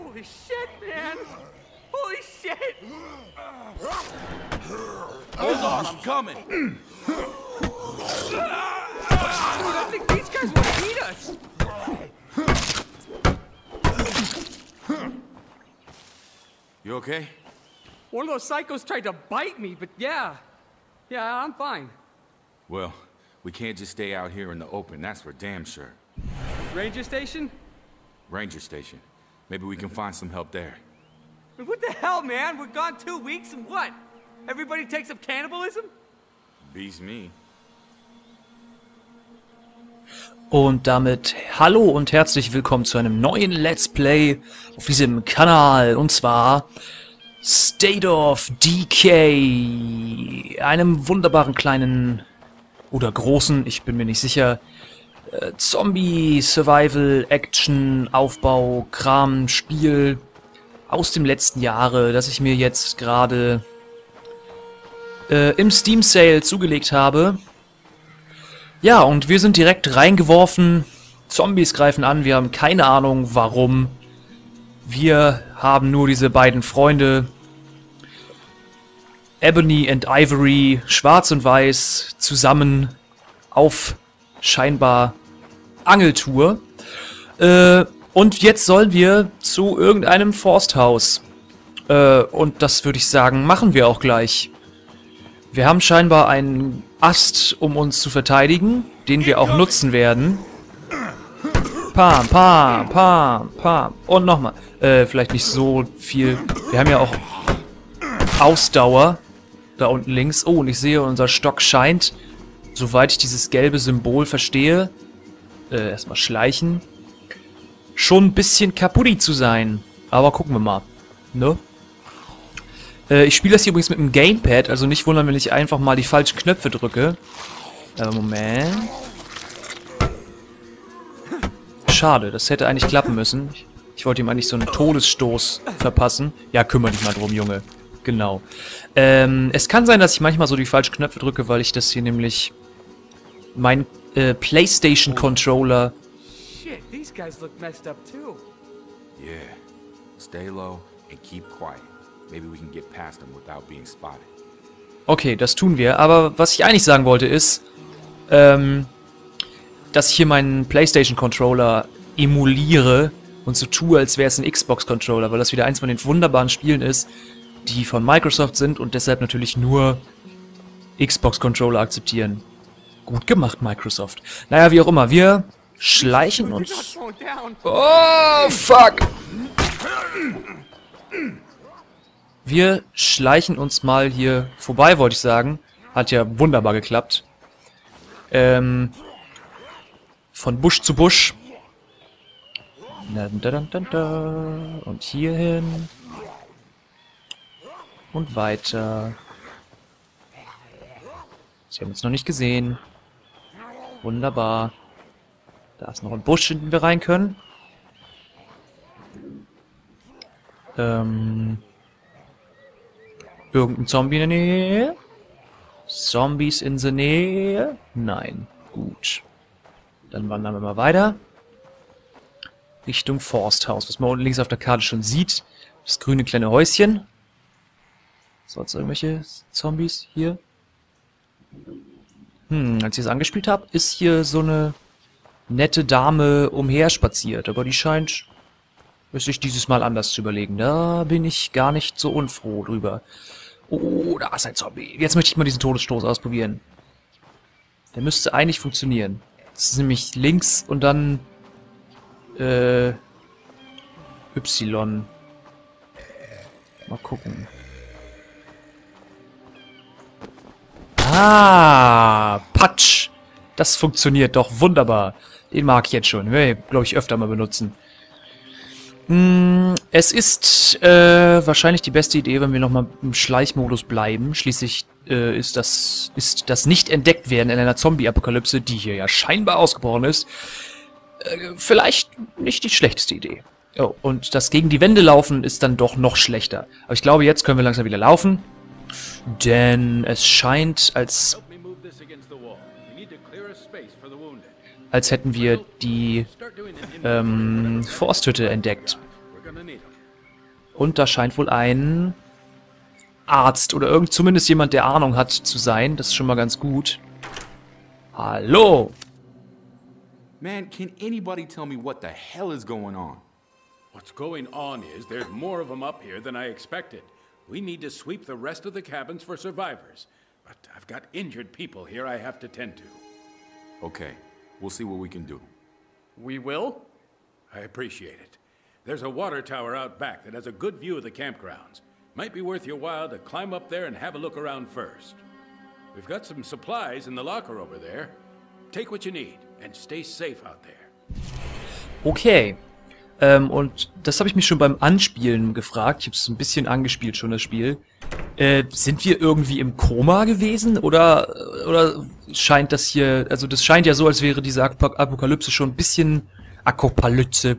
Holy shit, man! Holy shit! Hold on, I'm coming. I think these guys want to eat us. You okay? One of those psychos tried to bite me, but yeah, I'm fine. Well, we can't just stay out here in the open, that's for damn sure. Ranger station? Ranger station. Maybe we can find some help there. What the hell, man? We're gone 2 weeks and what? Everybody takes up cannibalism? Beats me. Und damit hallo und herzlich willkommen zu einem neuen Let's Play auf diesem Kanal, und zwar State of Decay, einem wunderbaren kleinen oder großen, ich bin mir nicht sicher, Zombie, Survival, Action, Aufbau, Kram, Spiel aus dem letzten Jahre, das ich mir jetzt gerade im Steam Sale zugelegt habe. Ja, und wir sind direkt reingeworfen. Zombies greifen an. Wir haben keine Ahnung, warum. Wir haben nur diese beiden Freunde. Ebony and Ivory, schwarz und weiß, zusammen auf scheinbar Angeltour. Und jetzt sollen wir zu irgendeinem Forsthaus. Und das würde ich sagen, machen wir auch gleich. Wir haben scheinbar einen Ast, um uns zu verteidigen, den wir auch nutzen werden. Pam, pam, pam, pam. Und nochmal. Vielleicht nicht so viel. Wir haben ja auch Ausdauer. Da unten links. Oh, und ich sehe, unser Stock scheint, soweit ich dieses gelbe Symbol verstehe, erstmal schleichen, schon ein bisschen kaputt zu sein. Aber gucken wir mal. Ne? Ich spiele das hier übrigens mit dem Gamepad, also nicht wundern, wenn ich einfach mal die falschen Knöpfe drücke. Moment. Schade, das hätte eigentlich klappen müssen. Ich wollte ihm eigentlich so einen Todesstoß verpassen. Ja, kümmere dich mal drum, Junge. Genau. Es kann sein, dass ich manchmal so die falschen Knöpfe drücke, weil ich das hier nämlich mein PlayStation-Controller... Shit, these guys look messed up too. Yeah. Stay low and keep quiet. Maybe we can get past them without being spotted. Okay, das tun wir. Aber was ich eigentlich sagen wollte ist, dass ich hier meinen PlayStation-Controller emuliere und so tue, als wäre es ein Xbox-Controller, weil das wieder eins von den wunderbaren Spielen ist, die von Microsoft sind und deshalb natürlich nur Xbox-Controller akzeptieren. Gut gemacht, Microsoft. Naja, wie auch immer, wir schleichen You're not uns... slowing down. Oh, fuck! Wir schleichen uns mal hier vorbei, wollte ich sagen. Hat ja wunderbar geklappt. Von Busch zu Busch. Und hier hin. Und weiter. Sie haben uns noch nicht gesehen. Wunderbar. Da ist noch ein Busch, in den wir rein können. Irgendein Zombie in der Nähe? Zombies in der Nähe? Nein. Gut. Dann wandern wir mal weiter. Richtung Forsthaus. Was man unten links auf der Karte schon sieht. Das grüne kleine Häuschen. Sonst irgendwelche Zombies hier? Als ich es angespielt habe, ist hier so eine nette Dame umherspaziert. Aber die scheint sich dieses Mal anders zu überlegen. Da bin ich gar nicht so unfroh drüber. Oh, da ist ein Zombie. Jetzt möchte ich mal diesen Todesstoß ausprobieren. Der müsste eigentlich funktionieren. Das ist nämlich links und dann Y. Mal gucken. Ah, Patsch. Das funktioniert doch wunderbar. Den mag ich jetzt schon. Glaube ich öfter mal benutzen. Es ist wahrscheinlich die beste Idee, wenn wir nochmal im Schleichmodus bleiben. Schließlich ist das Nicht-Entdeckt-Werden in einer Zombie-Apokalypse, die hier ja scheinbar ausgebrochen ist, vielleicht nicht die schlechteste Idee. Oh, und das gegen die Wände laufen ist dann doch noch schlechter. Aber ich glaube, jetzt können wir langsam wieder laufen. Denn es scheint, als hätten wir die Forsthütte entdeckt. Und da scheint wohl ein Arzt oder zumindest jemand, der Ahnung hat, zu sein. Das ist schon mal ganz gut. Hallo! Man, can anybody tell me what the hell is going on? What's going on is there's more of them up here than I expected. We need to sweep the rest of the cabins for survivors. But I've got injured people here I have to tend to. Okay, we'll see what we can do. We will? I appreciate it. There's a water tower out back that has a good view of the campgrounds. Might be worth your while to climb up there and have a look around first. We've got some supplies in the locker over there. Take what you need and stay safe out there. Okay. Und das habe ich mich schon beim Anspielen gefragt. Ich habe es ein bisschen angespielt schon, das Spiel. Sind wir irgendwie im Koma gewesen? Oder scheint das hier... Also das scheint ja so, als wäre diese Apokalypse schon ein bisschen... Apokalypse.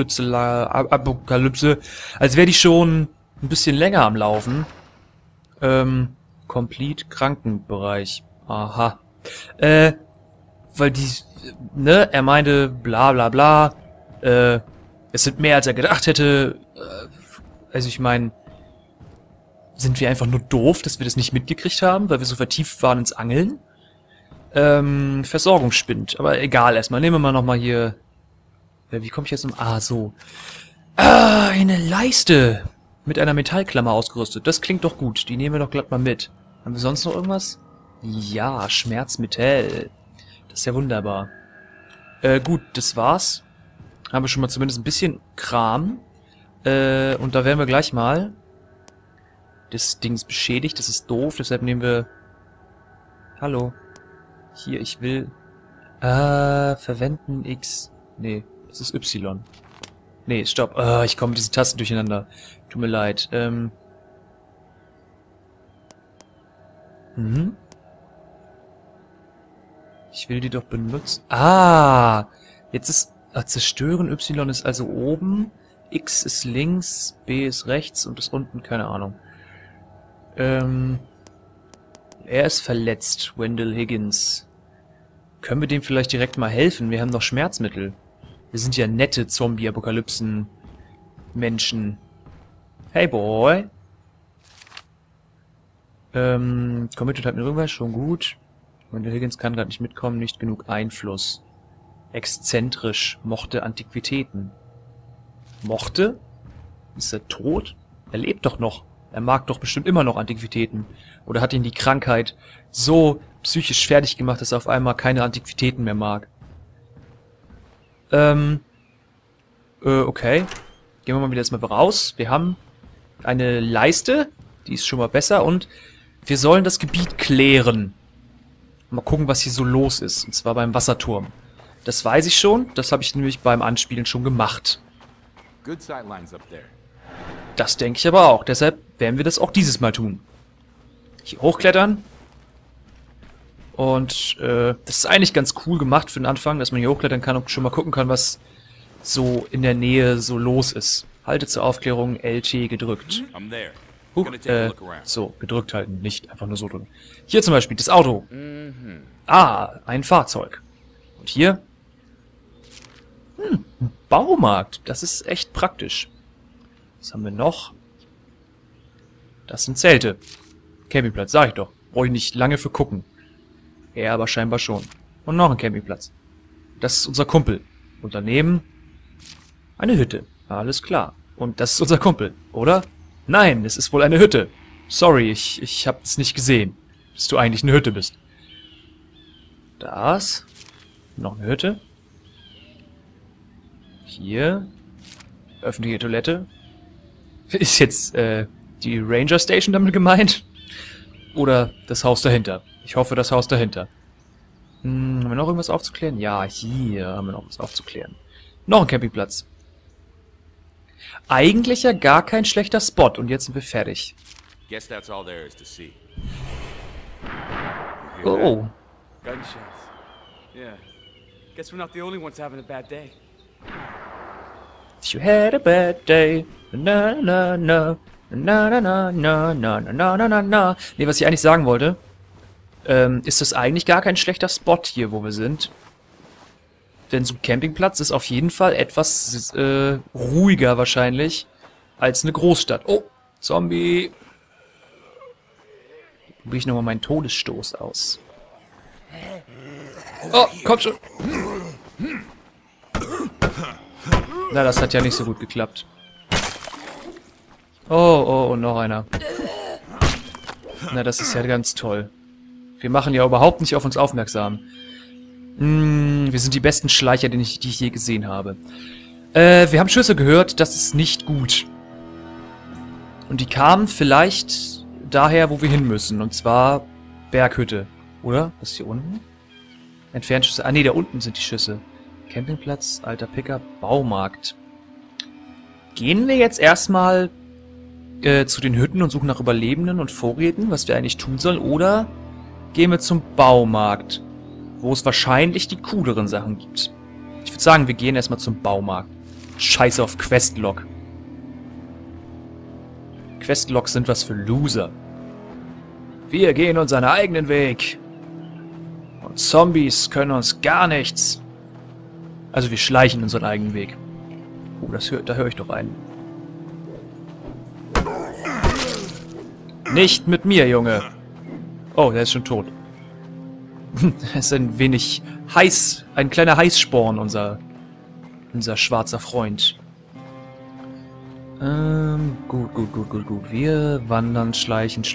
Als wäre die schon ein bisschen länger am Laufen. Complete Krankenbereich. Aha. Weil die... Ne, er meinte bla bla bla. Es sind mehr, als er gedacht hätte. Also ich meine, sind wir einfach nur doof, dass wir das nicht mitgekriegt haben, weil wir so vertieft waren ins Angeln? Versorgungsspind. Aber egal, erstmal nehmen wir mal nochmal hier... Wie komme ich jetzt um... Ah, so. Ah, eine Leiste. Mit einer Metallklammer ausgerüstet. Das klingt doch gut. Die nehmen wir doch glatt mal mit. Haben wir sonst noch irgendwas? Ja, Schmerzmittel. Das ist ja wunderbar. Gut, das war's. Haben wir schon mal zumindest ein bisschen Kram. Und da werden wir gleich mal... Das Ding ist beschädigt, das ist doof, deshalb nehmen wir... Hallo. Hier, ich will... verwenden X... Nee, das ist Y. Nee, stopp. Ich komme mit diesen Tasten durcheinander. Tut mir leid. Ich will die doch benutzen. Ah! Jetzt ist... zerstören. Y ist also oben. X ist links. B ist rechts. Und ist unten. Keine Ahnung. Er ist verletzt. Wendell Higgins. Können wir dem vielleicht direkt mal helfen? Wir haben noch Schmerzmittel. Wir sind ja nette Zombie-Apokalypsen-Menschen. Hey, Boy. Committed hat mir irgendwas. Schon gut. Wendell Higgins kann gerade nicht mitkommen. Nicht genug Einfluss. Exzentrisch. Mochte Antiquitäten. Mochte? Ist er tot? Er lebt doch noch. Er mag doch bestimmt immer noch Antiquitäten. Oder hat ihn die Krankheit so psychisch fertig gemacht, dass er auf einmal keine Antiquitäten mehr mag. Okay. Gehen wir mal wieder erstmal raus. Wir haben eine Leiste. Die ist schon mal besser. Und wir sollen das Gebiet klären. Mal gucken, was hier so los ist. Und zwar beim Wasserturm. Das weiß ich schon. Das habe ich nämlich beim Anspielen schon gemacht. Good sightlines up there. Das denke ich aber auch. Deshalb werden wir das auch dieses Mal tun. Hier hochklettern. Und das ist eigentlich ganz cool gemacht für den Anfang, dass man hier hochklettern kann und schon mal gucken kann, was so in der Nähe so los ist. Halte zur Aufklärung LT gedrückt. I'm there. Huch, Gonna take a look around. so, gedrückt halten, nicht einfach nur so drücken. Hier zum Beispiel, das Auto. Ah, ein Fahrzeug. Und hier? Ein Baumarkt. Das ist echt praktisch. Was haben wir noch? Das sind Zelte. Campingplatz, sag ich doch. Brauche ich nicht lange für gucken. Er aber scheinbar schon. Und noch ein Campingplatz. Das ist unser Kumpel. Und daneben eine Hütte. Alles klar. Und das ist unser Kumpel, oder? Nein, es ist wohl eine Hütte. Sorry, ich hab's nicht gesehen. Dass du eigentlich eine Hütte bist. Das. Noch eine Hütte. Hier. Öffentliche Toilette. Ist jetzt die Ranger Station damit gemeint? Oder das Haus dahinter? Ich hoffe, das Haus dahinter. Haben wir noch irgendwas aufzuklären? Ja, hier haben wir noch was aufzuklären. Noch ein Campingplatz. Eigentlich ja gar kein schlechter Spot. Und jetzt sind wir fertig. Guess that's all there is to see. Oh. Gunshots. Yeah. Guess we're not the only ones having a bad day. You had a bad day. Na na na. Na na na na na na na na na. Nee, was ich eigentlich sagen wollte, ist das eigentlich gar kein schlechter Spot hier, wo wir sind. Denn so ein Campingplatz ist auf jeden Fall etwas ruhiger wahrscheinlich als eine Großstadt. Oh, Zombie. Probiere ich nochmal meinen Todesstoß aus. Oh, komm schon. Na, das hat ja nicht so gut geklappt. Oh, und noch einer. Na, das ist ja ganz toll. Wir machen ja überhaupt nicht auf uns aufmerksam. Wir sind die besten Schleicher, die ich je gesehen habe. Wir haben Schüsse gehört, das ist nicht gut. Und die kamen vielleicht daher, wo wir hin müssen. Und zwar Berghütte. Oder? Was ist hier unten? Entfernt Schüsse. Ah, nee, da unten sind die Schüsse. Campingplatz, alter Picker, Baumarkt. Gehen wir jetzt erstmal zu den Hütten und suchen nach Überlebenden und Vorräten, was wir eigentlich tun sollen, oder gehen wir zum Baumarkt, wo es wahrscheinlich die cooleren Sachen gibt. Ich würde sagen, wir gehen erstmal zum Baumarkt. Scheiße auf Questlog. Questlogs sind was für Loser. Wir gehen unseren eigenen Weg. Und Zombies können uns gar nichts. Also wir schleichen unseren eigenen Weg. Oh, da höre ich doch einen. Nicht mit mir, Junge. Oh, der ist schon tot. Er ist ein wenig heiß, ein kleiner Heißsporn, unser schwarzer Freund. Gut. Wir wandern, schleichen.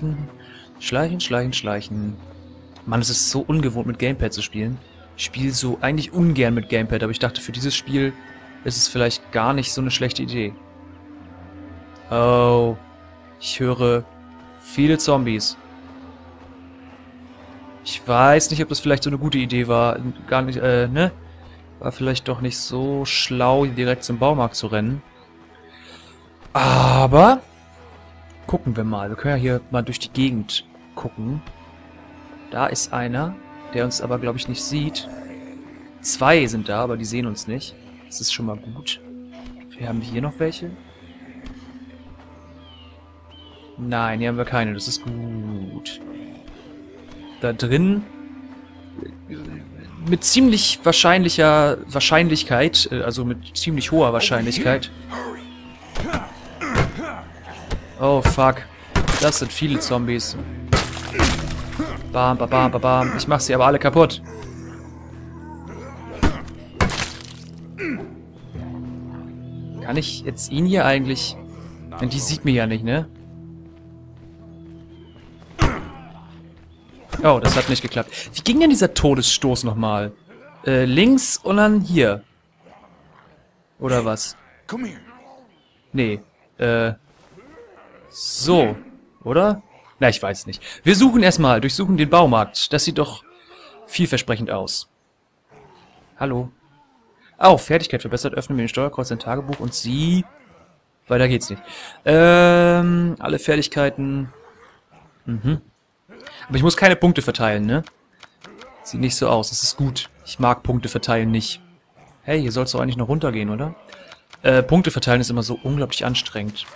Mann, es ist so ungewohnt, mit Gamepad zu spielen. Ich spiele so eigentlich ungern mit Gamepad, aber ich dachte, für dieses Spiel ist es vielleicht gar nicht so eine schlechte Idee. Oh, ich höre viele Zombies. Ich weiß nicht, ob das vielleicht so eine gute Idee war. Gar nicht, ne? War vielleicht doch nicht so schlau, direkt zum Baumarkt zu rennen. Aber gucken wir mal. Wir können ja hier mal durch die Gegend gucken. Da ist einer, der uns aber, glaube ich, nicht sieht. 2 sind da, aber die sehen uns nicht. Das ist schon mal gut. Wir haben hier noch welche. Nein, hier haben wir keine. Das ist gut. Da drin mit ziemlich Wahrscheinlichkeit, also mit ziemlich hoher Wahrscheinlichkeit. Oh, fuck. Das sind viele Zombies. Bam, bam, bam, bam. Ich mach sie aber alle kaputt. Kann ich jetzt ihn hier eigentlich... Denn die sieht mich ja nicht, ne? Oh, das hat nicht geklappt. Wie ging denn dieser Todesstoß nochmal? Links und dann hier. Oder was? Nee. So. Oder? Na, ich weiß nicht. Wir suchen erstmal, durchsuchen den Baumarkt. Das sieht doch vielversprechend aus. Hallo. Oh, Fertigkeit verbessert. Öffnen wir den Steuerkreuz, ein Tagebuch und sie... Weiter geht's nicht. Alle Fertigkeiten... Aber ich muss keine Punkte verteilen, ne? Sieht nicht so aus. Das ist gut. Ich mag Punkte verteilen nicht. Hey, hier soll es doch eigentlich noch runtergehen, oder? Punkte verteilen ist immer so unglaublich anstrengend.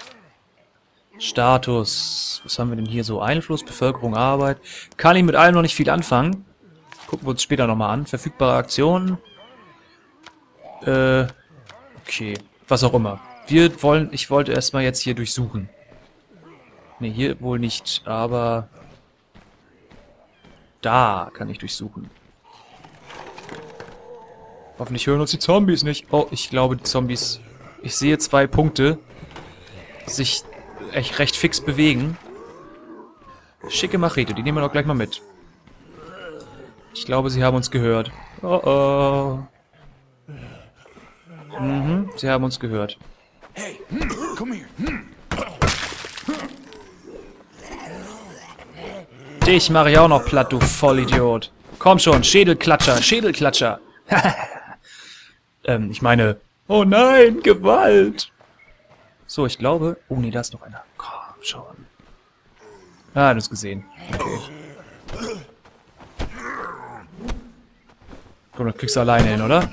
Status. Was haben wir denn hier so? Einfluss, Bevölkerung, Arbeit. Kann ich mit allem noch nicht viel anfangen. Gucken wir uns später nochmal an. Verfügbare Aktionen. Okay. Was auch immer. Ich wollte erstmal jetzt hier durchsuchen. Ne, hier wohl nicht, aber... Da kann ich durchsuchen. Hoffentlich hören uns die Zombies nicht. Oh, ich glaube, die Zombies... Ich sehe 2 Punkte, die sich echt recht fix bewegen. Schicke Machete, die nehmen wir doch gleich mal mit. Ich glaube, sie haben uns gehört. Oh. Sie haben uns gehört. Hey, komm hier. Dich mache ich auch noch platt, du Vollidiot. Komm schon, Schädelklatscher, Schädelklatscher. Ich meine... Oh nein, Gewalt. So, ich glaube... Oh nee, da ist noch einer. Komm schon. Ah, du hast gesehen. Okay. Komm, das kriegst du alleine hin, oder?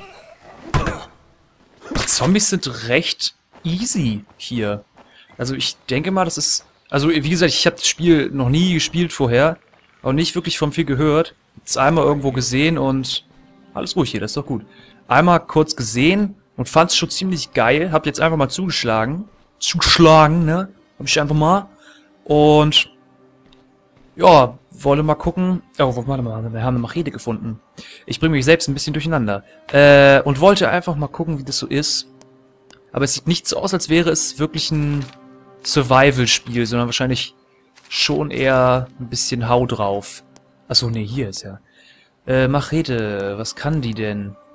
Die Zombies sind recht easy hier. Also ich denke mal, das ist... Also wie gesagt, ich habe das Spiel noch nie gespielt vorher. Auch nicht wirklich von viel gehört. Jetzt einmal irgendwo gesehen und... Alles ruhig hier, das ist doch gut. Einmal kurz gesehen und fand es schon ziemlich geil. Hab jetzt einfach mal zugeschlagen. zugeschlagen, ne? Hab ich einfach mal. Und ja, wollte mal gucken. Oh, warte mal, wir haben eine Machete gefunden. Ich bringe mich selbst ein bisschen durcheinander. Und wollte einfach mal gucken, wie das so ist. Aber es sieht nicht so aus, als wäre es wirklich ein Survival-Spiel, sondern wahrscheinlich schon eher ein bisschen Hau drauf. Achso, ne, hier ist ja. Machete, was kann die denn?